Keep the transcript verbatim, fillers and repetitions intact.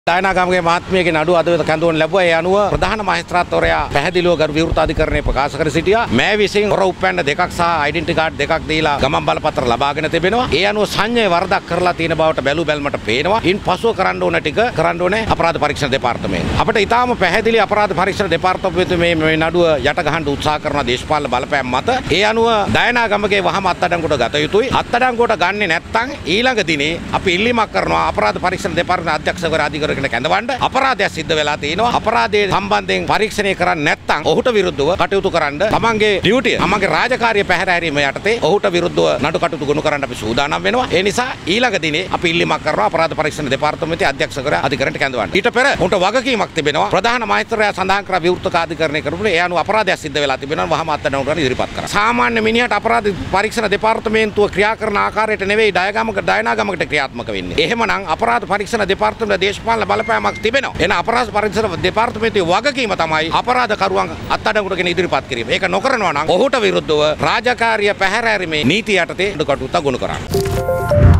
දායනාගමගේ මහත්මියගේ නඩුව අද කැඳවුම් ලැබුවා. ඒ අනුව ප්‍රධාන මහේස්ත්‍රාත්වරයා පැහැදිලිව ගරු විවෘත අධිකරණයේ ප්‍රකාශ කර සිටියා. මේ විසින් හොර උප්පැන්න දෙකක් සහ ඩෙන්ටිටි කාඩ් දෙකක් දීලා ගමන් බලපත්‍ර ලබාගෙන තිබෙනවා. ඒ අනුව සංඥේ වරදක් කරලා තියෙන බවට බැලු බැලමට පේනවා. ඉන් පසුව කරන්න ඕන ටික කරන්න ඕනේ අපරාධ පරීක්ෂණ දෙපාර්තමේන්තුව. අපිට ඊටාම පැහැදිලි අපරාධ පරීක්ෂණ දෙපාර්තමේන්තුව මේ මේ නඩුව යට ගහන්න උත්සාහ කරන දේශපාලන බලපෑම් මත ඒ අනුව දායනාගමගේ වහම අත්අඩංගුවට ගත යුතුයි. අත්අඩංගුවට ගන්නේ නැත්නම් ඊළඟ දිනේ අපි ඉල්ලීමක් කරනවා අපරාධ පරීක්ෂණ දෙපාර්තමේන්තුවේ අධ්‍යක්ෂකවරයා අධිකරණයට කැඳවන්න. අපරාධයක් සිද්ධ වෙලා තියෙනවා. අපරාධයේ සම්බන්ධයෙන් පරීක්ෂණය කරන්නේ නැත්නම් ඔහුට විරුද්ධව කටයුතු කරන්න තමන්ගේ ඩියුටිය තමන්ගේ රාජකාරිය පැහැර හැරීම යටතේ ඔහුට විරුද්ධව නඩු කටයුතු ගොනු කරන්න අපි සූදානම් වෙනවා. ඒ නිසා ඊළඟ දිනේ අපි ඉල්ලීමක් කරනවා අපරාධ පරීක්ෂණ දෙපාර්තමේන්තුවේ අධ්‍යක්ෂකවරයා අධිකරණයට කැඳවන්න. ඊට පෙර උන්ට වගකීමක් තිබෙනවා. ප්‍රධාන මහේස්ත්‍රාත්වරයා සඳහන් කර විවෘත අධිකරණය කරපුනේ ඒ අනුව අපරාධයක් සිද්ධ වෙලා තිබෙනවා. වහම අත්අඩංගුවට ඉදිරිපත් කරා. සාමාන්‍ය මිනිහට අපරාධ පරීක්ෂණ දෙපාර්තමේන්තුව ක්‍රියා කරන ආකාරයට නෙවෙයි දායගමක දායනාගමකට ක්‍රියාත්මක වෙන්නේ. එහෙමනම් අපරාධ පරීක්ෂණ දෙපාර්තමේන්තුවේ දේශපාලන බලපෑමක් තිබෙනවා. එන අපරාධ පරීක්ෂණ දෙපාර්තමේන්තුවේ වගකීම තමයි අපරාධ කරුවන් අත්අඩංගුවට ගෙන ඉදිරිපත් කිරීම. ඒක නොකරනවා නම් ඔහුට විරුද්ධව රාජකාරිය පැහැර හැරීමේ නීතිය යටතේ කටයුතු ගොනු කරන්න.